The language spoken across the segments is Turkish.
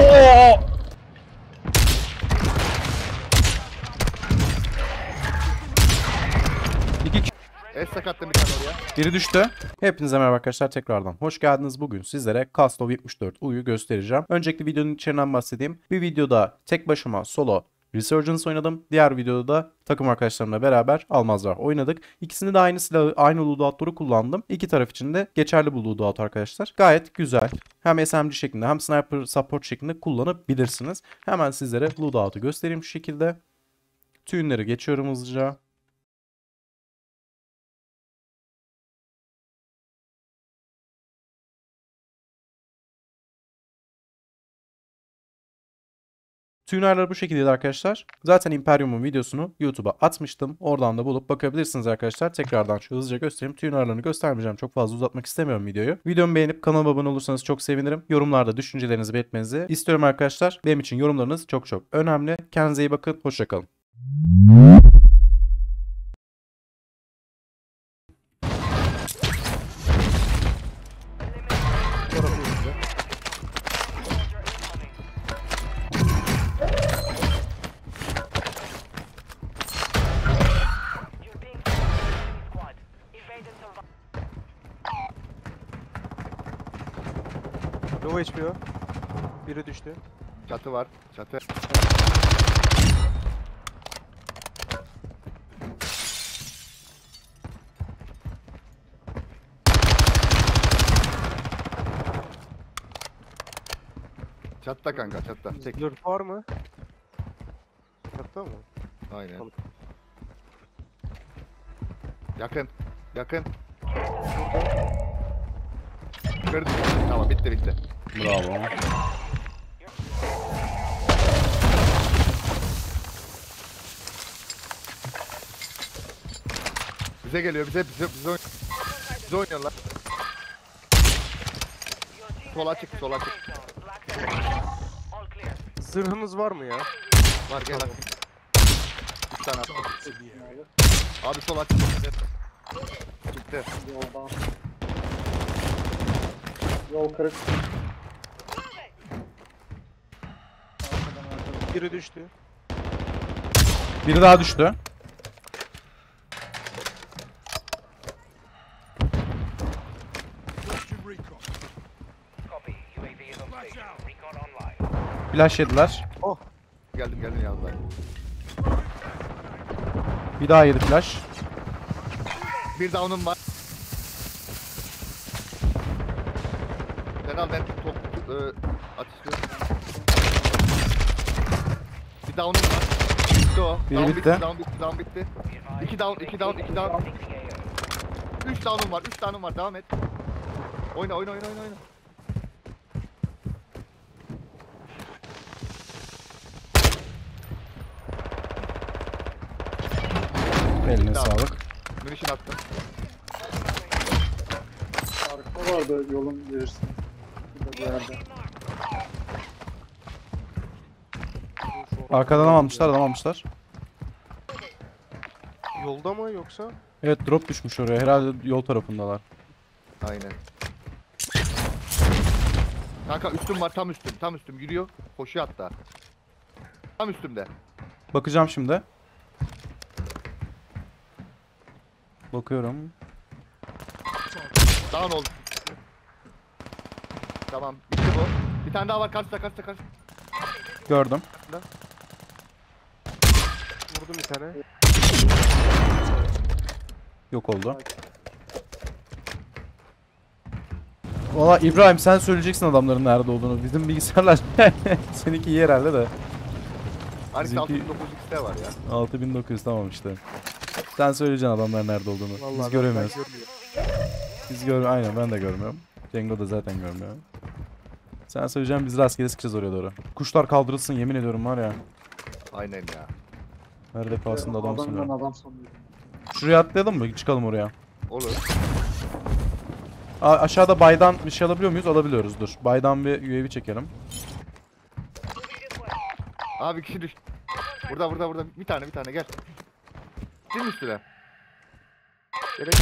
Oo! El sakattım bir tane oraya. Biri düştü. Hepinize merhaba arkadaşlar, tekrardan hoş geldiniz. Bugün sizlere Castov 74 U'yu göstereceğim. Öncelikle videonun içeriğinden bahsedeyim. Bir videoda tek başıma solo Resurgence oynadım. Diğer videoda da takım arkadaşlarımla beraber Almazlar oynadık. İkisini de aynı silahı, aynı loadout'ları kullandım. İki taraf için de geçerli bu loadout arkadaşlar. Gayet güzel. Hem SMG şeklinde hem sniper support şeklinde kullanabilirsiniz. Hemen sizlere loadout'u göstereyim şu şekilde. Tune'leri geçiyorum hızlıca. Tuner'lar bu şekildeydi arkadaşlar. Zaten Imperium'un videosunu YouTube'a atmıştım. Oradan da bulup bakabilirsiniz arkadaşlar. Tekrardan şu hızlıca göstereyim. Tuner'larını göstermeyeceğim. Çok fazla uzatmak istemiyorum videoyu. Videomu beğenip kanalıma abone olursanız çok sevinirim. Yorumlarda düşüncelerinizi belirtmenizi istiyorum arkadaşlar. Benim için yorumlarınız çok çok önemli. Kendinize iyi bakın. Hoşça kalın. Low HP o. Biri düştü. Çatı var. Çatı. Çatta kanka çatta. Tek. Lurk var mı? Hatta mı? Aynen. Yakın. Yakın. Kırdım. Tamam bitti bitti. Bravo. Bize geliyor bize oynuyorlar. Sola çık sola çık. Zırhınız var mı ya? Var gel abi. 3 tane attım. Abi sola çık. Çıktı. Yoldan. Yol kırık. Biri düştü. Biri daha düştü. Flash yediler. Geldim yanına. Bir daha yedi flash. Bir down'um var. Sen al ben top atışlıyorum. Bir down'um var. Bitti o. Biri Down bitti. Down bitti. 2 down. 3 down'um var. Devam et. Oyna. Eline Tamam. sağlık. Munition attım. Arka vardı yolun girişinde. Burada bir yerde. Arkadan almışlar. Yolda mı yoksa? Evet, drop düşmüş oraya. Herhalde yol tarafındalar. Aynen. Kanka üstüm var tam üstüm yürüyor. Koşuyor hatta. Tam üstümde. Bakacağım şimdi. Bakıyorum. Down oldu. Tamam bitti bu. Bir tane daha var karşıda. Gördüm. Vurdum bir tane. Yok oldu. Valla İbrahim, sen söyleyeceksin adamların nerede olduğunu. Bizim bilgisayarlar seninki iyi herhalde de. Hani Bizimki- 6900X'te var ya. 6900 tamam işte. Sen söyleyeceksin adamlar nerede olduğunu. Biz Vallahi göremiyoruz. ben görmüyorum. Aynen, ben de görmüyorum. Cengo da zaten görmüyor. Sen söyleyeceksin, biz rastgele sıkacağız oraya doğru. Kuşlar kaldırılsın, yemin ediyorum var ya. Aynen ya. Her defasında adam Adamdan sanıyorum. adam sanıyorum. Şuraya atlayalım mı? Çıkalım oraya. Olur. Aşağıda baydan bir şey alabiliyor muyuz? Alabiliyoruz, dur. Baydan bir UAV çekelim. Abi kişi düş. Burada. Bir tane gel. Değil mi üstüne? Gerek.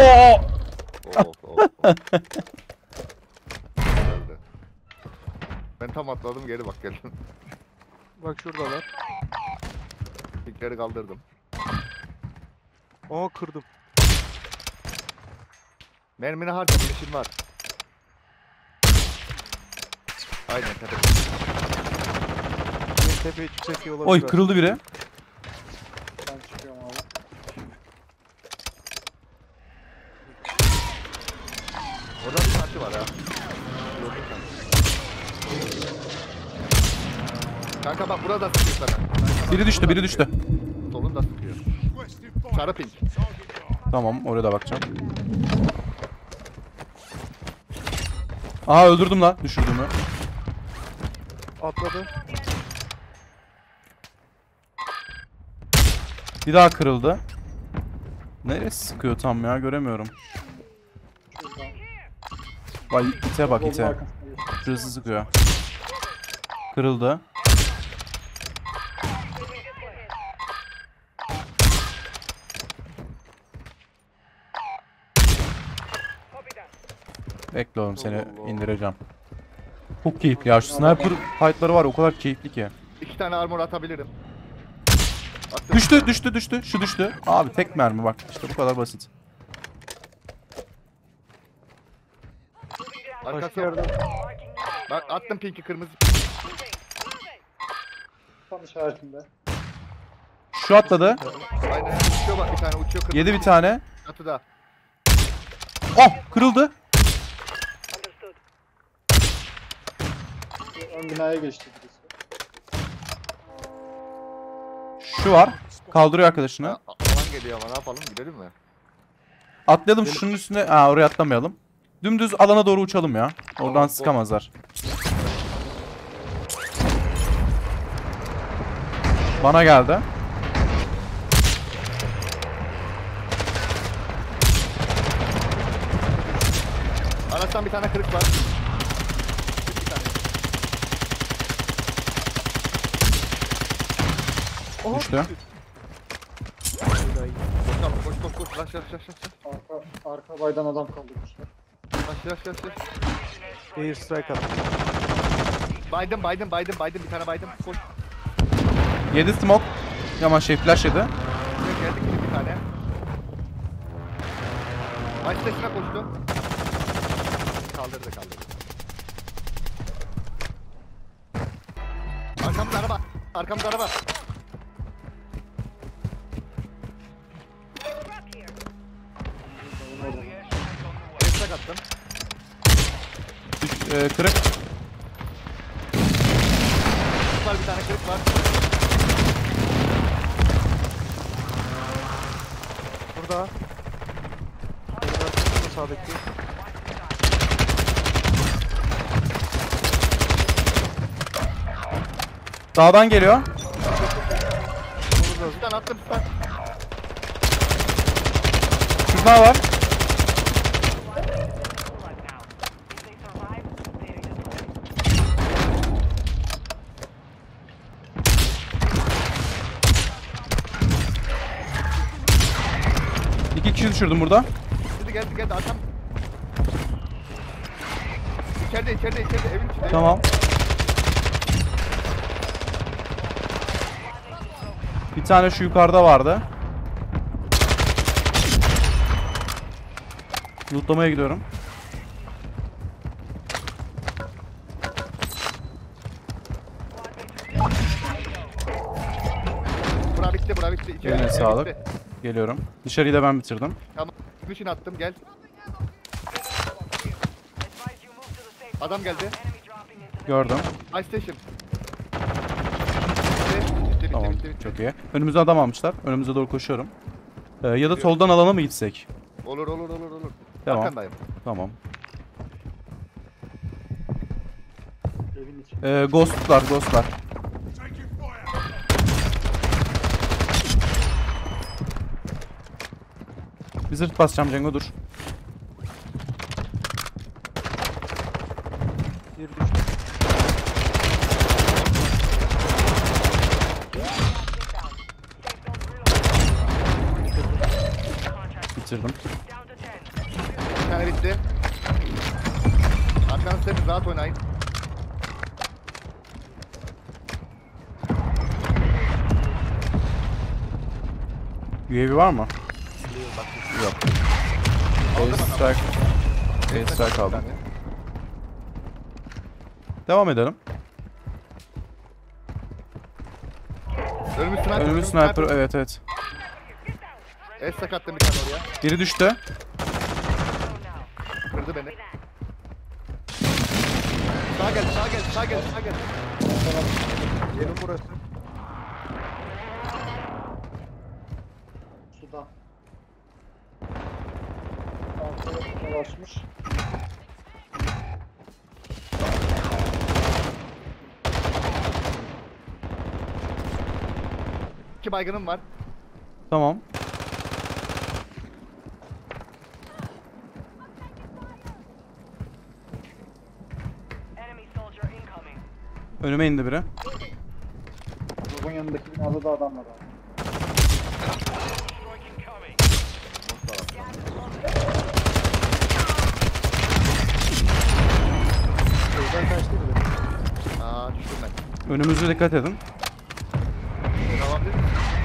Of. Geldi. Ben tam atladım geri bak geldim. Bak şuradalar. Pikleri kaldırdım. Aa kırdım. Mermini harcadım işim var. Aynen tabii. Bir tepeye çıkacak iyi olabilir. Oy kırıldı biri. Ben çıkıyorum abi. Orada bir parça var ha. Gördün sen. Kanka bak burada sıkıyor sana. Biri düştü, biri düştü. Solunda sıkıyor. Sarı pink. Tamam, oraya da bakacağım. Aha öldürdüm lan düşürdüğümü. Atladı. Bir daha kırıldı. Neresi sıkıyor tam ya göremiyorum. Şuradan. Vay ite bak Yolun ite. arkasına geçtim. Şurası sıkıyor. Kırıldı. Bekle oğlum seni Allah. indireceğim. Çok keyifli ya şu sniper fight'ları var o kadar keyifli ki. 2 tane armor atabilirim. Attım. Düştü. Şu düştü. Abi tek mermi bak. İşte bu kadar basit. Başka Arkası. yerden. Bak attım pinki kırmızı. Tam işaretinde. Şu atladı. Aynen uçuyor bak bir tane uçuyor kırmızı. Yedi bir tane. Çatıda. Oh kırıldı. Ön binaya geçti birisi. Şu var. Kaldırıyor arkadaşını. Alan geliyor ama ne yapalım gidelim mi? Atlayalım şunun üstüne. Aa oraya atlamayalım. Dümdüz alana doğru uçalım ya. Oradan Tamam, sıkamazlar. Bana geldi. Araçtan bir tane kırık var. Bir tane. Oha, Düştü. Koş. Laş. Arka baydan adam kaldırmışlar. Laş. Air strike attı. Baydım bir tane baydım. Koş. 7 smoke. Yaman flash yedi. Buraya geldik bir tane. Maç sesine koştu. Kaldırdı. Arkamda araba. Destek attım. Kırık. Var bir tane kırık var. Burada. Benim arkasında sağdaki. Dağdan geliyor. Bir tane attım bir tane. Şurada var. İki kişi düşürdüm burada. Şimdi geldi arkam. İçeride evin içinde. Tamam. Bir tane şu yukarıda vardı. Lootlamaya gidiyorum. Bura bitti. İçeri, Eline ev sağlık. bitti. Geliyorum. Dışarıyı da ben bitirdim. Tamam. Mission attım gel. Adam geldi. Gördüm. High station. Bitti. Tamam. Çok iyi. Önümüze adam almışlar. Önümüze doğru koşuyorum. Ya da soldan alana mı gitsek? Olur. Tamam. Arkandayım. Tamam. Evin içinde. Ghostlar. Bir zırt basacağım Cengo dur. Bir düştü. Bitirdim. Bir tane bitti. Arkanız temiz rahat oynayın. UAV var mı? Yok. Aldım adamı. Airstrike aldım. Devam edelim. Önümüz sniper. Önümüz sniper. Evet. Es sakattım bir tane oraya. Biri düştü. Kırdı beni. Sağa gel, sağa gel, sağa gel, sağa gel. Yerim burası. Suda. Arkada dolaşmış. İki baygınım var. Tamam. Enemy soldier incoming. Önüme indi biri. Robun yanındaki binada da adam var abi. Strike incoming. Evden kaçtı biri. Aa düştüm ben. Önümüze dikkat edin. Devam değil mi?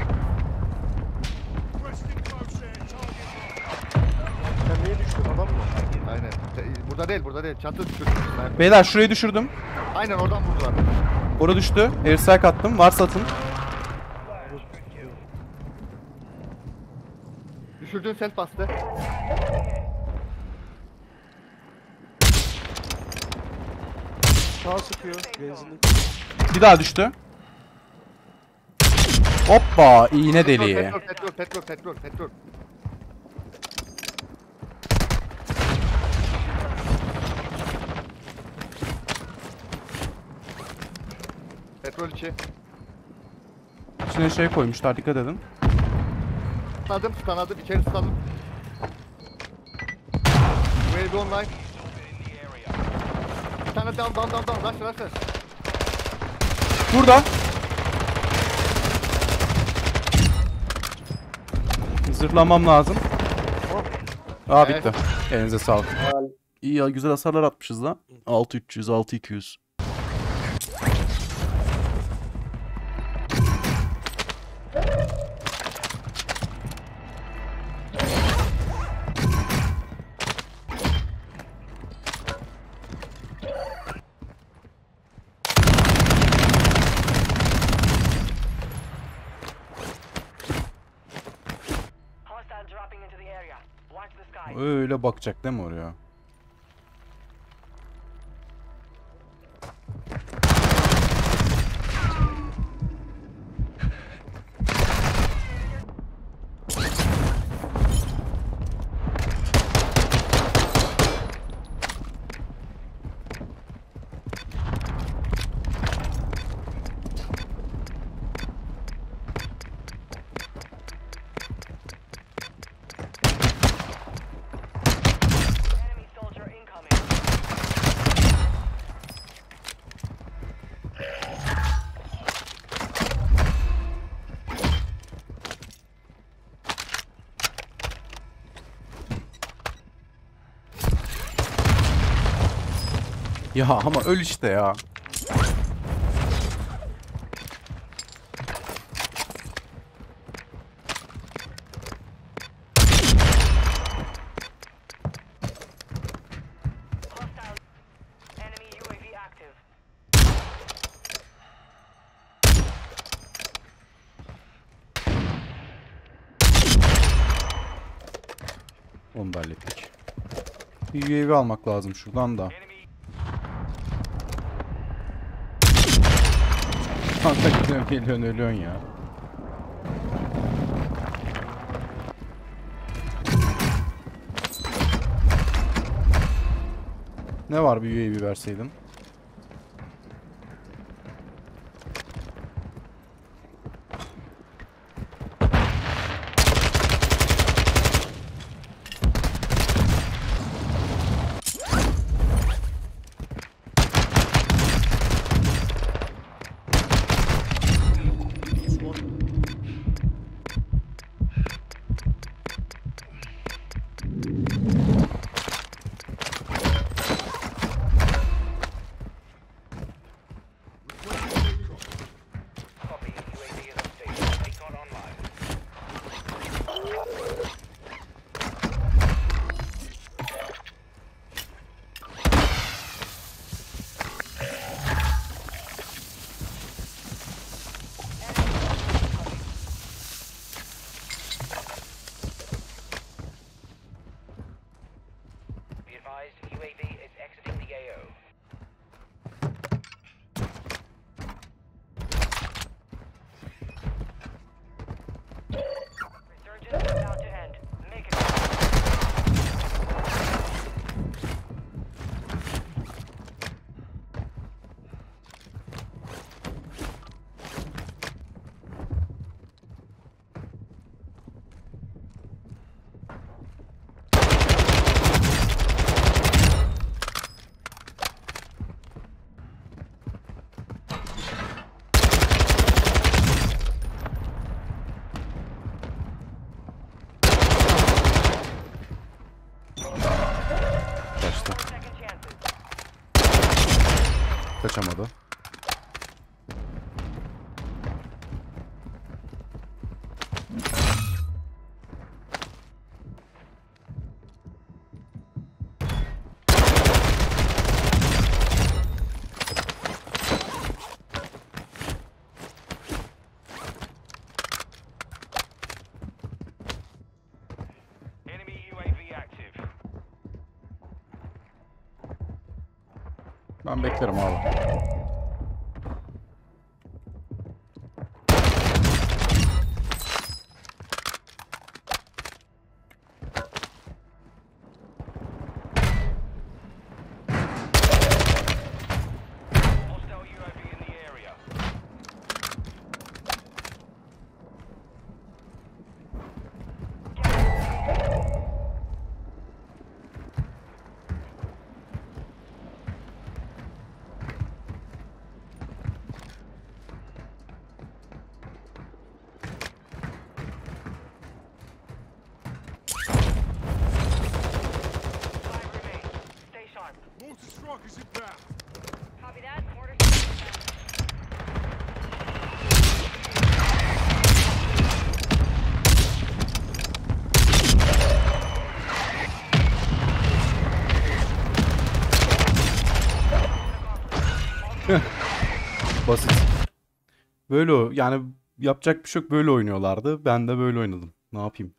Sen niye düştün adam mı? Aynen. Burada değil, burada değil. Çatı düştüm. Beyler şurayı düşürdüm. Aynen oradan vurdular. Orada düştü. Airstrike attım. Varsa atın. Düşürdüğün self bastı. Sağ sıkıyor. Benzinlik. Bir daha düştü. Hoppa, iğne deliği. Petrol. Petrol içi. İçine şey koymuşlar, dikkat edin. Stanadım, içeri stanadım. UAV online. Bir tane down. Rush. Burada. Zırhlamam lazım. Aa bitti. Elinize sağlık. Hayal. İyi ya, güzel hasarlar atmışız da. 6300, 6200. Hostile dropping into the area. Watch the sky. Öyle bakacak değil mi oraya? Enemy soldier incoming. Ya ama öl işte ya. Hostile. Enemy UAV active. Onu da hallettik. Bir UAV almak lazım şuradan da. Enemy. Kanka gidiyorsun geliyorsun ölüyorsun ya. Ne var bir UAV verseydin? Kaçamadı. Enemy UAV active. Ben beklerim abi. Hostile UAV in the area. Five remain. Stay sharp. Mortar strikers inbound. Copy that. Mortar strike inbound. Basit. Böyle yani yapacak bir şey yok, böyle oynuyorlardı. Ben de böyle oynadım. Ne yapayım?